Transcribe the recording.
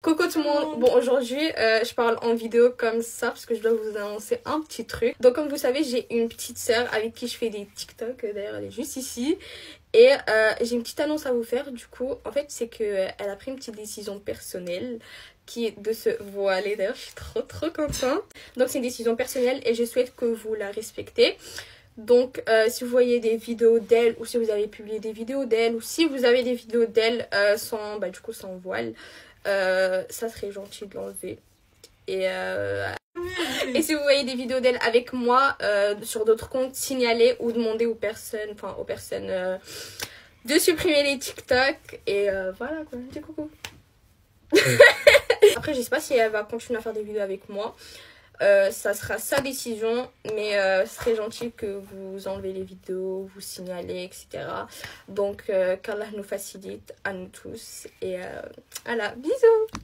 Coucou tout le monde. Bon, aujourd'hui je parle en vidéo comme ça parce que je dois vous annoncer un petit truc. Donc comme vous savez, j'ai une petite sœur avec qui je fais des TikTok, d'ailleurs elle est juste ici. Et j'ai une petite annonce à vous faire. Du coup en fait c'est que elle a pris une petite décision personnelle qui est de se voiler. D'ailleurs je suis trop contente. Donc c'est une décision personnelle et je souhaite que vous la respectez. Donc si vous voyez des vidéos d'elle ou si vous avez publié des vidéos d'elle ou si vous avez des vidéos d'elle sans sans voile, ça serait gentil de l'enlever. Et si vous voyez des vidéos d'elle avec moi sur d'autres comptes, signalez ou demandez aux personnes, de supprimer les TikTok. Et voilà quoi, dis coucou. Après je sais pas si elle va continuer à faire des vidéos avec moi. Ça sera sa décision, mais ce serait gentil que vous enlevez les vidéos, vous signalez, etc. Donc qu'Allah nous facilite à nous tous. Et voilà, bisous.